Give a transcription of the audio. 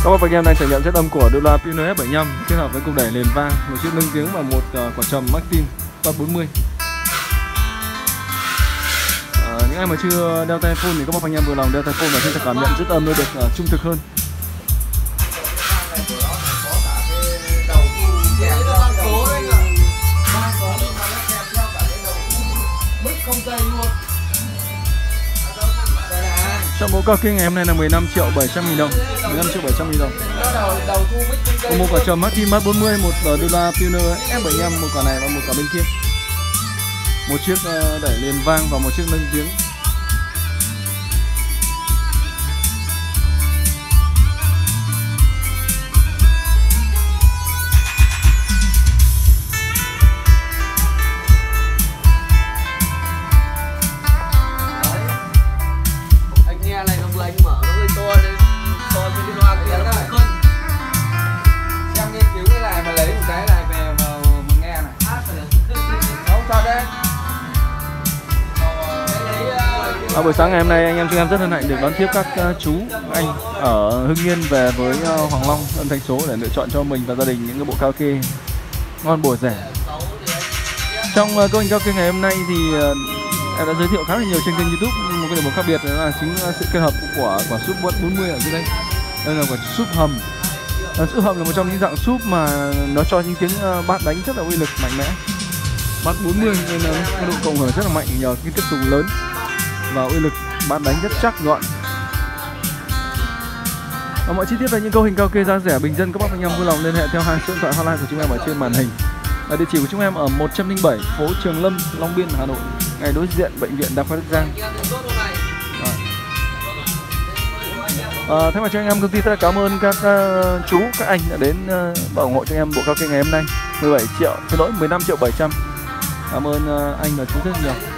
Các bác anh em đang trải nghiệm chất âm của đô la Pioneer F75 kết hợp với cục đẩy nền vang, một chiếc nâng tiếng và một quả trầm Martin 340. Những ai mà chưa đeo tai phone thì các bác anh em vừa lòng đeo tai phone và chúng ta cảm nhận chất âm nó được trung thực hơn. Trong bộ cao kinh ngày hôm nay là 15.700.000 đồng. 15.700.000 đồng. Một quả trầm Martin 340, một đô la Pioneer F75, một quả này và một quả bên kia. Một chiếc đẩy nền vang và một chiếc nâng tiếng. Anh mở nó hơi to nên so với cái loa kia nó không cân. Xem nghiên cứu cái này mà lấy một cái này về mà nghe này. Không sao đấy. Buổi sáng ngày hôm nay anh em chúng em rất hân hạnh được đón tiếp các chú anh ở Hưng Yên về với Hoàng Long âm thanh số để lựa chọn cho mình và gia đình những cái bộ karaoke ngon bổ rẻ. Trong câu hình karaoke ngày hôm nay thì em đã giới thiệu khá là nhiều trên kênh YouTube. Một cái điểm khác biệt đó là chính sự kết hợp của quả súp 40 ở dưới đây. Đây là quả súp hầm. Súp hầm là một trong những dạng súp mà nó cho những tiếng bát đánh rất là uy lực mạnh mẽ. Bát 40 nên là cái độ cộng hưởng rất là mạnh nhờ cái tiếp tục lớn và uy lực bát đánh rất chắc gọn. Và mọi chi tiết về những câu hình karaoke giá rẻ bình dân các bác anh em vui lòng liên hệ theo hai số điện thoại hotline của chúng em ở trên màn hình. Địa chỉ của chúng em ở 107 phố Trường Lâm, Long Biên, Hà Nội, ngay đối diện bệnh viện Đa khoa Đức Giang. Thay mặt cho anh em công ty rất là cảm ơn các chú, các anh đã đến và ủng hộ cho em bộ karaoke ngày hôm nay 15.700.000. Cảm ơn anh và chú rất nhiều.